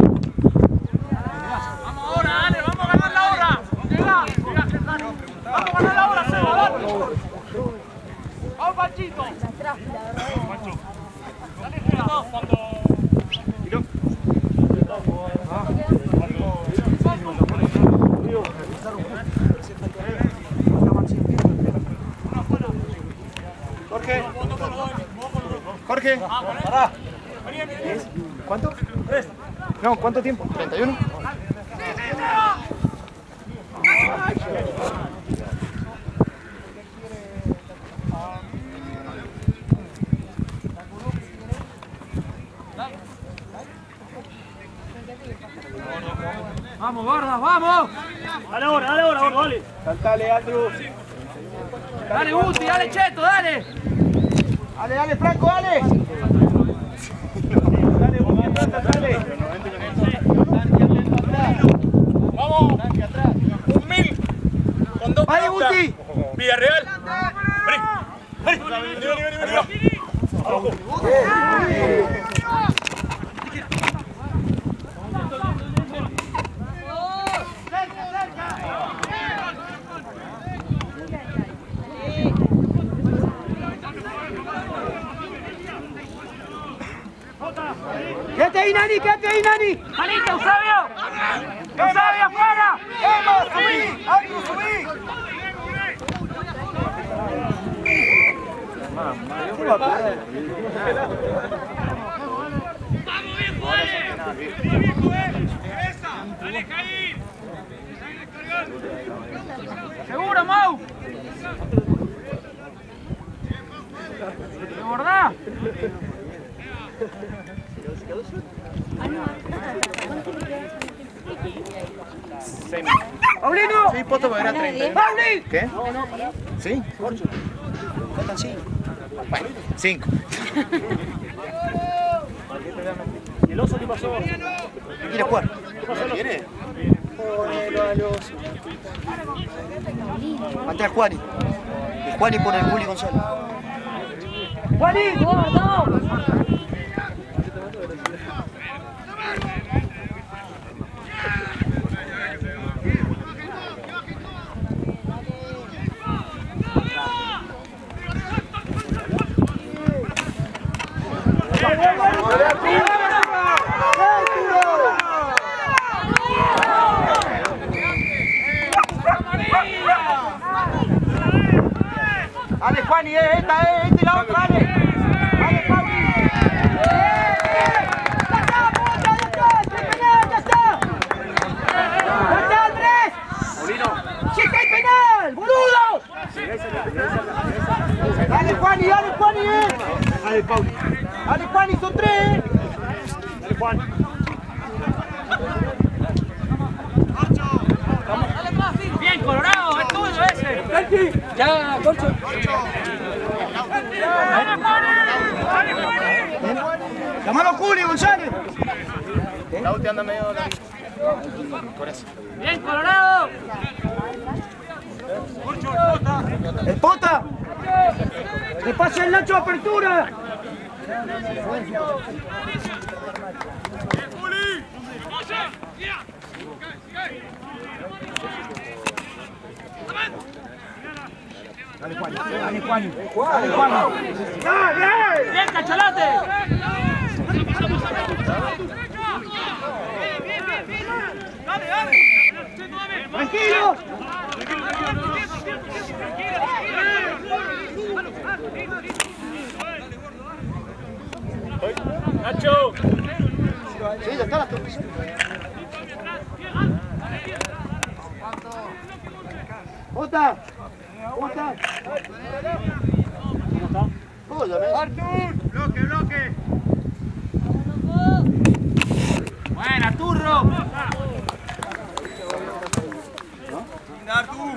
Vamos ahora, dale, vamos a ganar la hora. Llega. Vamos a ganar la hora, Seba, dale. Vamos, Panchito. Pancho. Dale, Seba. Jorge. Jorge. Pará. ¿Cuánto? 3. No, ¿cuánto tiempo? 31. Vamos, Gordas, vamos. Dale ahora, Gordo, dale. Saltale, Andrew. Dale, Guti, dale, Cheto, dale. Dale, dale, Franco, dale. Dale, Guti, dale. Vamos. 1000 con 2 pelotas. Villarreal. Vení. ¡Quédate ahí, Nani! ¡Quédate ahí, Nani! ¡Manita, Eusebio! ¡Eusebio, afuera! ¡Vamos, subí! ¡Alguien, subí! ¿Qué va a perder? ¡Vamos, viejo, dale! ¡Viejo, ¡Aleja ahí! ¡Seguro, Mau! ¿De verdad? ¡Paulino! Sí, Poto, porque eran 30. ¡Pauli! ¿Qué? ¿Sí? 8. Faltan 5. Bueno, 5. ¿Y el oso qué pasó? ¿Qué quiere jugar? ¿Qué pasó? ¿Quiere? Ponelo al oso. Va a entrar Juani. Y Juani pone el Juli González. ¡Juani! ¡Gordo! ¡Ale, Juani! ¡Esta y la otra! ¡Ale! ¡Ale, Pauli! ¡Ya está, puta! ¡Ya está! ¡Ya está, Andrés! ¡Sí que hay penal! ¡Boludos! ¡Dale, Juani! ¡Dale, Juani! ¡Dale, Pauli! ¡Dale, Juani! ¡Son 3! ¡Dale, Juan! ¡Bien, Colorado! ¡Es tuyo ese! ¡Ya, Corcho! ¡Llamalo Juli González! La última anda medio... Por eso. ¡Bien, Colorado! ¡El Pota! ¡Le pasa el Nacho apertura! Dale, Juan. Dale, Juan. Dale, Juan. ¡Dale! ¡Bien, Cacholate! ¡Dale, dale! ¡Tranquilo! ¡Nacho! Sí, ya está la torre. ¡Jota! ¿Cómo estás? ¿Cómo estás? ¿Cómo estás? ¡Artur! ¡Bloque, bloque! ¡Buena, Turro! ¡Artur!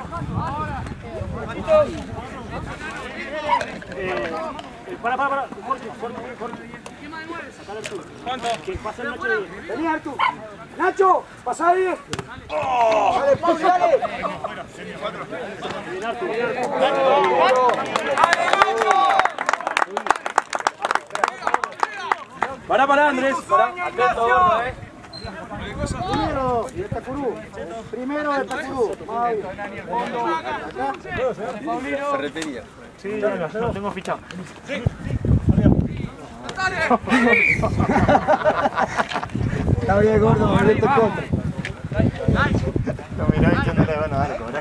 Para. Jorge. ¿Cuánto? Que pasa el Nacho de 10. Vení, Artur. Nacho, pasá de 10. Dale, Pauli, dale. Bien, Artur. Pará, Andrés. Pará. Primero, y el Tacurú. Primero el Tacurú. Ferretería. Sí, ya lo tengo fichado. Está bien, gordo, boleto contra. No, mirá, yo no le van a dar, cobrar.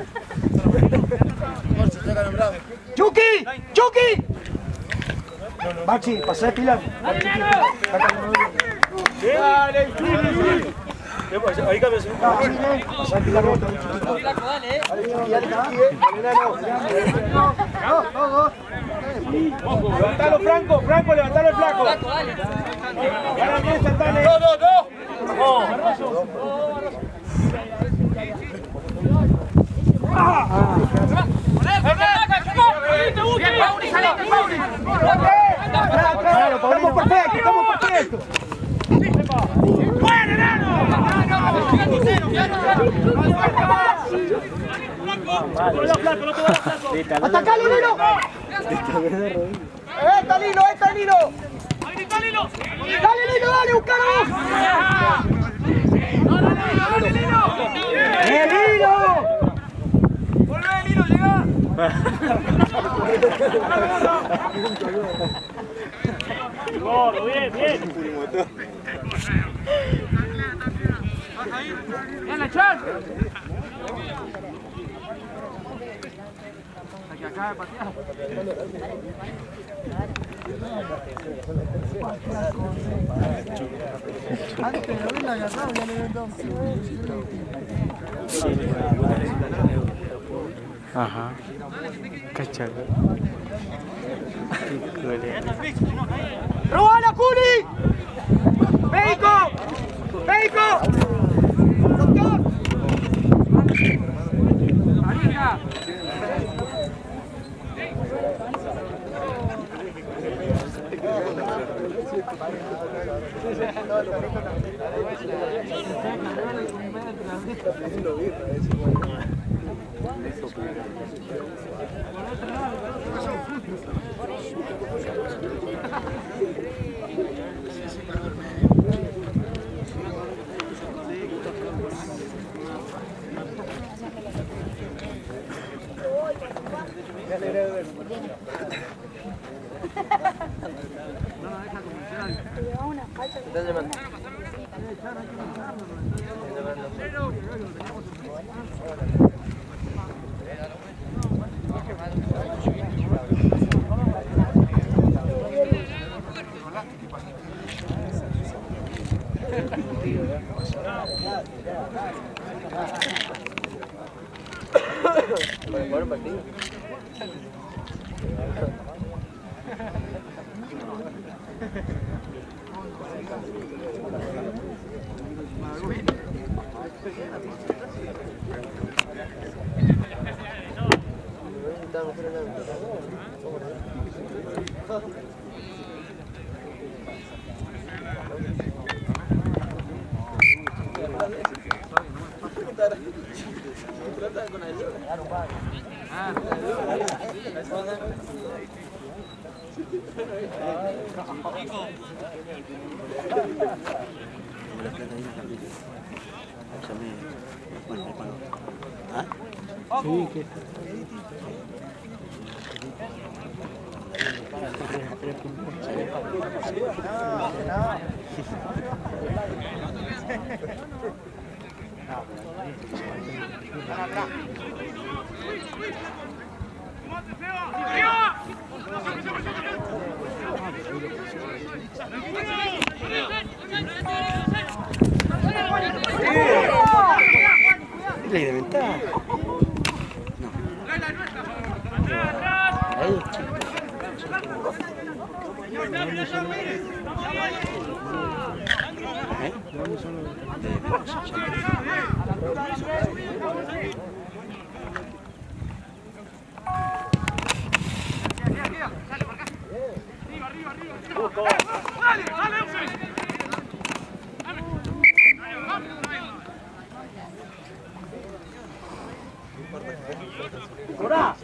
¡Chucky! Maxi, pasá de pilar. ¡Dale, Ahí cambias. Pasá de pilar. Levantalo, Franco, levantalo el flaco. Gana bien, Santana. ¡No! Estamos perfectos. ¡Bueno, enano! ¡Atacalo, Lilo! ¡Está Lilo, está Lilo! ¡Dale, Lilo, dale, buscalo! ¡Dale, Lilo! ¡Lilo! ¡Volvé, Lilo, llegá! Gordo, bien, bien. Bien, la chance. Aquí acaba de patear. Antes de haberla agarrado ya le ven dos. Ajá. Cachalo. ¡Robala, Curi! ¡Médico! ¡Médico! ¡Doctor! ¡Marija! Sí, que... Ley de ventaja. Ahí. ¡Corá!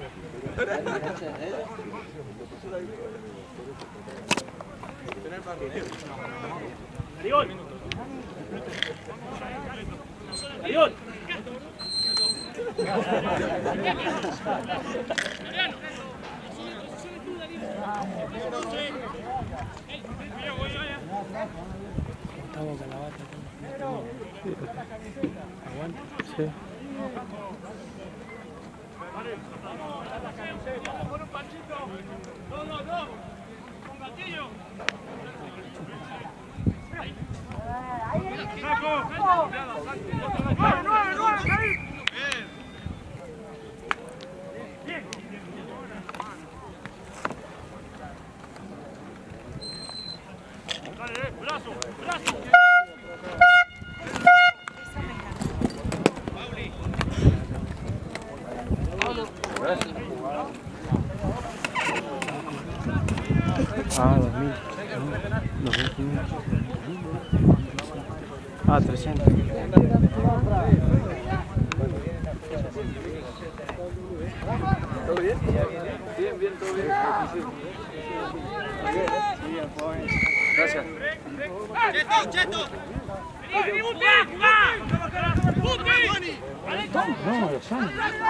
¡Arión! ¡Arión! Estamos con la bata. Aguanta. Sí. ¡Con un panchito! ¡No, no, no! ¡Con gatillo! ¡Saco! ¡Nueve! ¡Ahí! ¡Bien! ¡Dale, brazo! ¡Brazo! Ah, 2000. 2500. Ah, 300. Bien, bien, todo bien. Gracias. Cheto. No, lo son.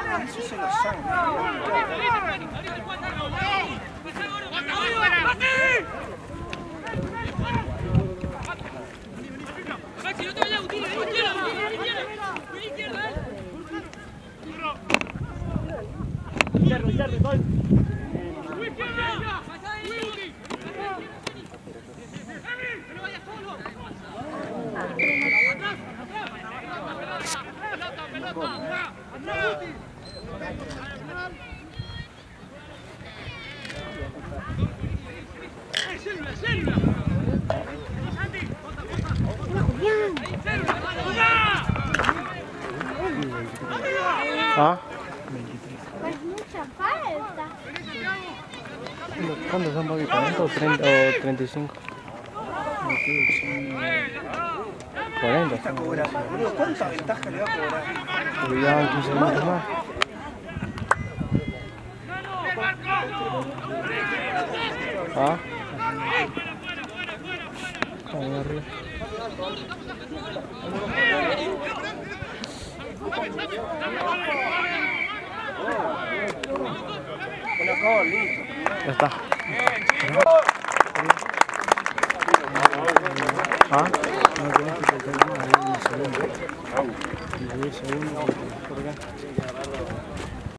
¿Ah? Pues mucha falta. ¿Cuántos son, papi? ¿40 o 30 o 35? 40. ¿Cuánta ventaja le va a cobrar? Porque ya van 15 minutos más. ¿Ah? Ahí arriba. Ya está. ¿Ah? No tenés que tocar más, ahí en el segundo. Y ahí el segundo, por acá.